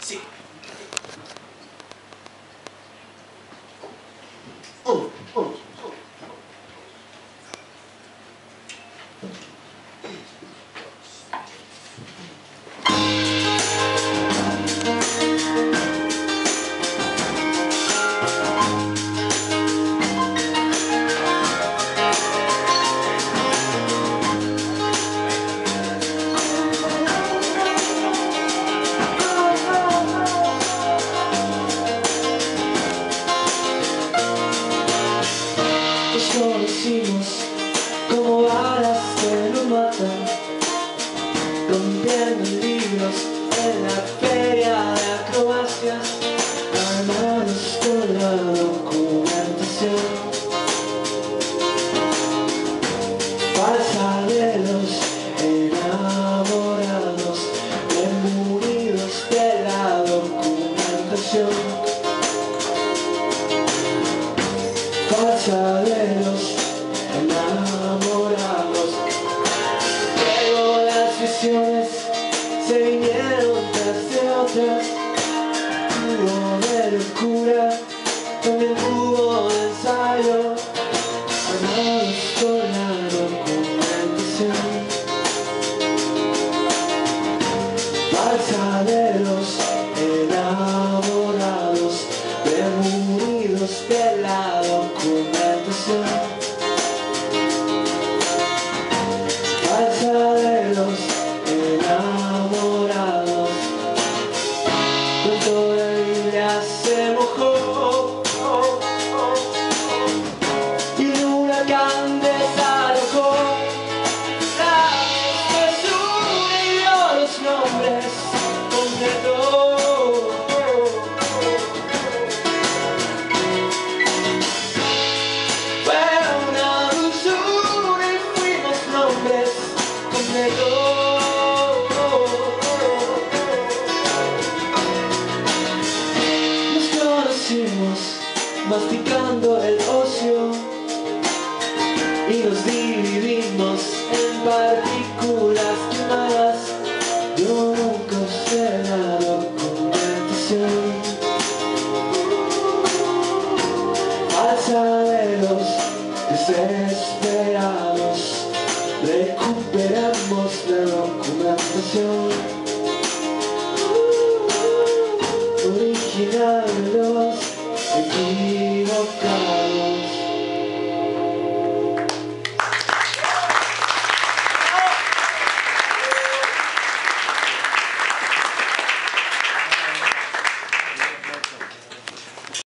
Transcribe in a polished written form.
Sí. Nos conocimos como balas que nos matan, rompiendo libros en la feria de acrobacias, armados con la documentación falsa de los enamorados, embutidos de la documentación falsa de los enamorados. Luego las visiones se vinieron tras de otras. Hubo de locura, también hubo de ensayo, armados con la documentación falsa de los enamorados, embutidos de la documentación falsa de los enamorados. Pronto la Biblia se mojó y un huracán desalojó la escritura y dio los nombres completos. Nos conocimos masticando el ocio y nos dividimos en partículas quemadas. Yo nunca usé la documentación falsa de los desesperados. Recuperamos la documentación original.